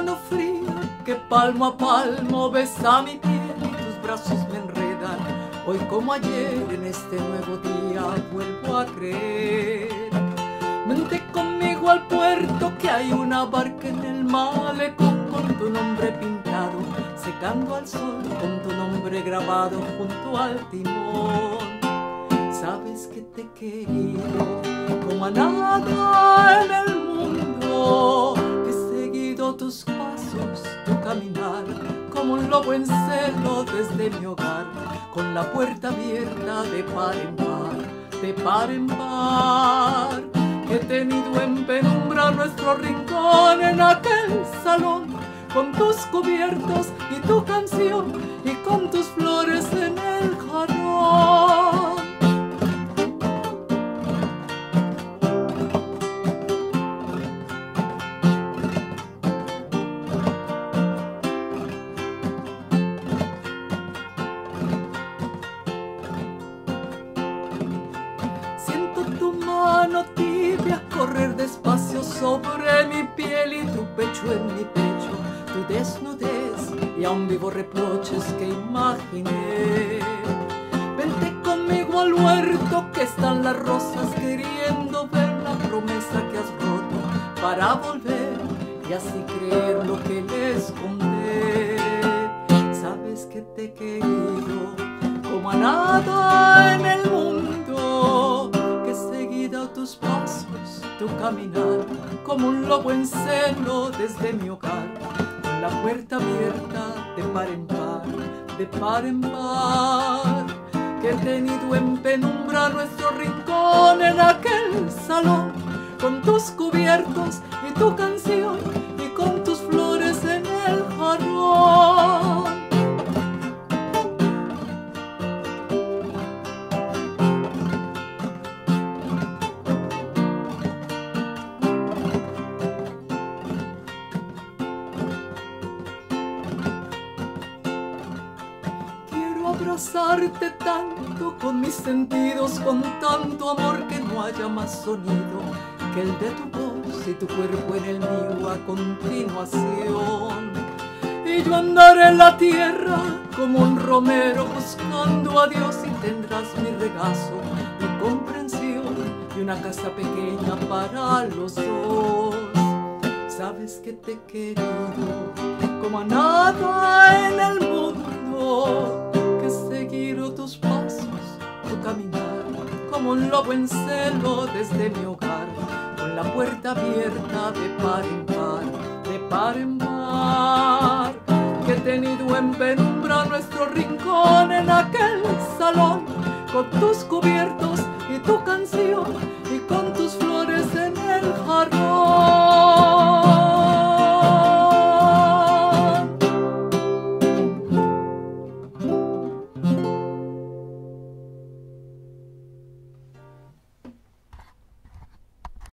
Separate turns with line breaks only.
mano fría que palmo a palmo besa mi piel y tus brazos me enredan. Hoy como ayer en este nuevo día vuelvo a creer. Vente conmigo al puerto que hay una barca en el malecón con tu nombre pintado, secando al sol con tu nombre grabado junto al timón. Sabes que te he querido como a nada en el mundo, que he seguido tus pasos, tu caminar, como un lobo en celo desde mi hogar, con la puerta abierta de par en par, de par en par. He tenido en penumbra nuestro rincón en aquel salón, con tus cubiertos y tu canción y con tus flores en el jarrón. Siento tu mano tibia correr despacio sobre mi piel y tu pecho en mi pecho, tu desnudez y aún vivo reproches que imaginé. Vente conmigo al huerto que están las rosas queriendo ver la promesa que has roto para volver y así creer lo que les conté. Sabes que te he querido como a nada en el mundo, que he seguido tus pasos, tu caminar, como un lobo en celo desde mi hogar, con la puerta abierta de par en par, de par en par. Que he tenido en penumbra nuestro rincón en aquel salón, con tus cubiertos y tu canción y con tus flores en el jarrón. Abrazarte tanto con mis sentidos, con tanto amor que no haya más sonido que el de tu voz y tu cuerpo en el mío a continuación. Y yo andaré en la tierra como un romero buscando a Dios y tendrás mi regazo, mi comprensión y una casa pequeña para los dos. Sabes que te he querido como a nada en el mundo, que he seguido tus pasos, tu caminar, como un lobo en celo desde mi hogar, con la puerta abierta de par en par, de par en par. Que he tenido en penumbra nuestro rincón en aquel salón, con tus cubiertos y tu canción y con tus flores en el jarrón.